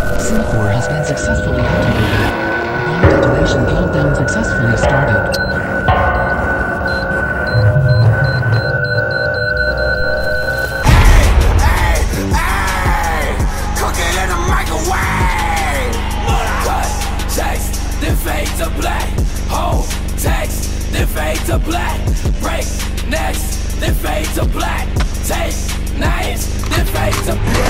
C4 has been successfully activated. Bomb detonation countdown successfully started. Then fade to black, hold, text, then fade to black, break, next, then fade to black, take, names, then fade to black.